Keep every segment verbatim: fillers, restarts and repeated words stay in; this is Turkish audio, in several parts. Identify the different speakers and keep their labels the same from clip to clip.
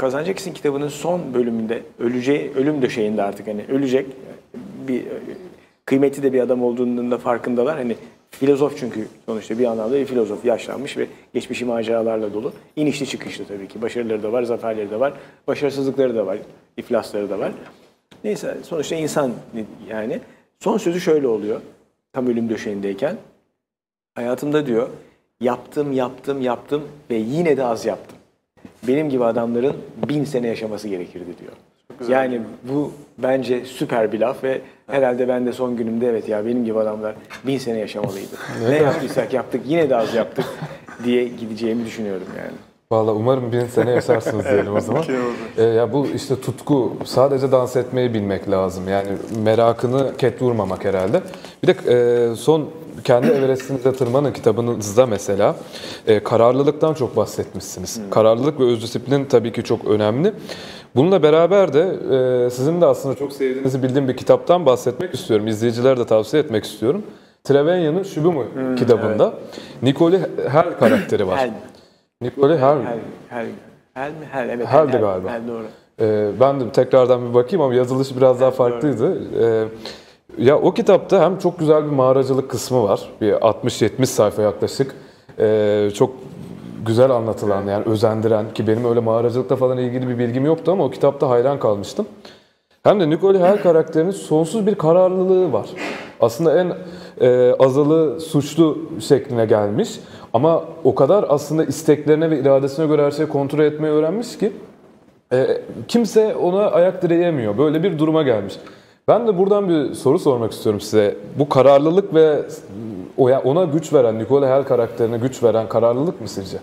Speaker 1: Kazanacaksin kitabının son bölümünde öleceği, ölüm döşeğinde artık hani ölecek bir kıymetli de bir adam olduğunun da farkındalar. Hani filozof çünkü sonuçta bir anlamda bir filozof yaşlanmış ve geçmişi maceralarla dolu. İnişli çıkışlı tabii ki. Başarıları da var, zaferleri de var, başarısızlıkları da var, iflasları da var. Neyse sonuçta insan yani. Son sözü şöyle oluyor. Tam ölüm döşeğindeyken. Hayatımda diyor yaptım, yaptım, yaptım ve yine de az yaptım. Benim gibi adamların bin sene yaşaması gerekirdi diyor. Yani bu bence süper bir laf ve herhalde ben de son günümde evet ya benim gibi adamlar bin sene yaşamalıydı. Ne yaptıysak yaptık yine de az yaptık diye gideceğimi düşünüyorum yani.
Speaker 2: Vallahi umarım bin sene yaşarsınız diyelim o zaman. ee, ya bu işte tutku, sadece dans etmeyi bilmek lazım. Yani merakını ket vurmamak herhalde. Bir de e, son kendi Everest'inize tırmanın kitabınızda mesela e, kararlılıktan çok bahsetmişsiniz. Hmm. Kararlılık ve özdisiplin tabii ki çok önemli. Bununla beraber de e, sizin de aslında çok sevdiğinizi bildiğim bir kitaptan bahsetmek istiyorum. İzleyicilere de tavsiye etmek istiyorum. Trevenyan'ın Şubimu hmm, kitabında evet. Nicole Hell karakteri var. Hell. Nicole Hell.
Speaker 1: Hell, Hell, Hell mi? Hell, evet.
Speaker 2: Hell'di galiba.
Speaker 1: Hell, doğru.
Speaker 2: Ee, ben de tekrardan bir bakayım ama yazılışı biraz daha farklıydı. Ee, ya o kitapta hem çok güzel bir mağaracılık kısmı var. Bir altmış yetmiş sayfa yaklaşık. Ee, çok güzel anlatılan yani özendiren ki benim öyle mağaracılıkla falan ilgili bir bilgim yoktu ama o kitapta hayran kalmıştım. Hem de Nicole Hell karakterinin sonsuz bir kararlılığı var. Aslında en e, azılı suçlu şekline gelmiş ama o kadar aslında isteklerine ve iradesine göre her şeyi kontrol etmeyi öğrenmiş ki e, kimse ona ayak direyemiyor. Böyle bir duruma gelmiş. Ben de buradan bir soru sormak istiyorum size. Bu kararlılık ve ona güç veren, Nicole Hell karakterine güç veren kararlılık mı sizce?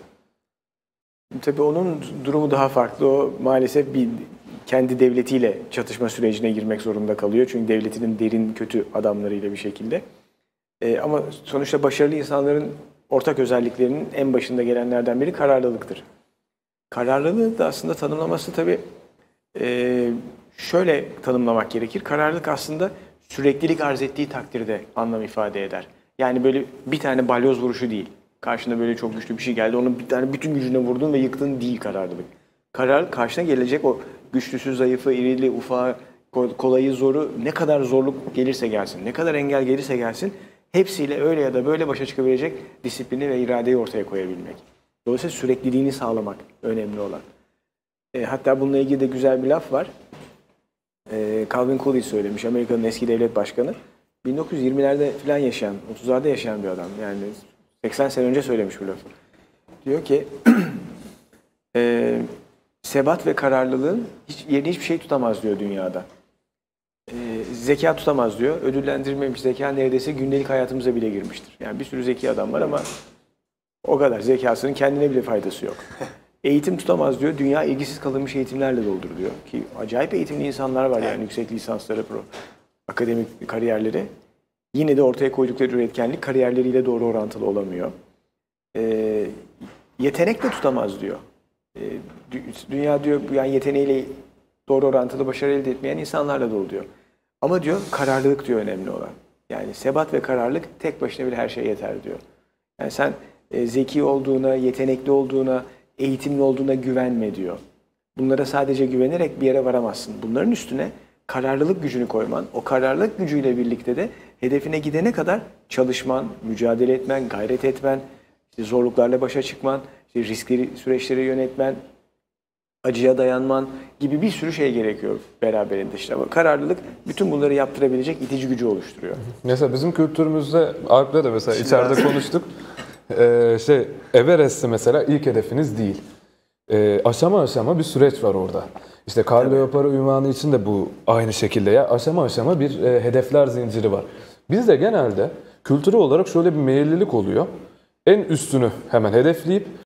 Speaker 1: Tabii onun durumu daha farklı. O maalesef bir kendi devletiyle çatışma sürecine girmek zorunda kalıyor. Çünkü devletinin derin kötü adamlarıyla bir şekilde. Ee, ama sonuçta başarılı insanların ortak özelliklerinin en başında gelenlerden biri kararlılıktır. Kararlılığı da aslında tanımlaması tabii e, şöyle tanımlamak gerekir. Kararlılık aslında süreklilik arz ettiği takdirde anlam ifade eder. Yani böyle bir tane balyoz vuruşu değil. Karşında böyle çok güçlü bir şey geldi. Onun bir tane bütün gücüne vurdun ve yıktın değil kararlılık. Karar karşına gelecek o güçlüsü, zayıfı, irili, ufağı, kolayı, zoru ne kadar zorluk gelirse gelsin, ne kadar engel gelirse gelsin hepsiyle öyle ya da böyle başa çıkabilecek disiplini ve iradeyi ortaya koyabilmek. Dolayısıyla sürekliliğini sağlamak önemli olan. E, hatta bununla ilgili de güzel bir laf var. E, Calvin Coolidge söylemiş, Amerika'nın eski devlet başkanı. bin dokuz yüz yirmilerde falan yaşayan, otuzlarda yaşayan bir adam. Yani seksen sene önce söylemiş bu lafı. Diyor ki e, sebat ve kararlılığın hiç, yerini hiçbir şey tutamaz diyor dünyada. E, zeka tutamaz diyor. Ödüllendirilmemiş zeka neredeyse gündelik hayatımıza bile girmiştir. Yani bir sürü zeki adam var ama o kadar zekasının kendine bile faydası yok. Eğitim tutamaz diyor. Dünya ilgisiz kalınmış eğitimlerle doldur diyor. Ki acayip eğitimli insanlar var yani yüksek lisansları, pro, akademik kariyerleri. Yine de ortaya koydukları üretkenlik kariyerleriyle doğru orantılı olamıyor. E, yetenek de tutamaz diyor. E, dünya diyor yani yeteneğiyle doğru orantılı başarı elde etmeyen insanlarla dolu diyor. Ama diyor kararlılık diyor önemli olan. Yani sebat ve kararlılık tek başına bile her şeye yeter diyor. Yani sen e, zeki olduğuna, yetenekli olduğuna, eğitimli olduğuna güvenme diyor. Bunlara sadece güvenerek bir yere varamazsın. Bunların üstüne kararlılık gücünü koyman, o kararlılık gücüyle birlikte de hedefine gidene kadar çalışman, mücadele etmen, gayret etmen, işte zorluklarla başa çıkman, işte riskleri, süreçleri yönetmen, acıya dayanman gibi bir sürü şey gerekiyor beraberinde işte. Ama kararlılık bütün bunları yaptırabilecek itici gücü oluşturuyor.
Speaker 2: Mesela bizim kültürümüzde, Alp'le de mesela içeride konuştuk. Ee, şey, Everest'te mesela ilk hedefiniz değil. Ee, aşama aşama bir süreç var orada. İşte Karl Leopard ünvanı için de bu aynı şekilde ya aşama aşama bir e, hedefler zinciri var. Bizde genelde kültürel olarak şöyle bir meyillilik oluyor. En üstünü hemen hedefleyip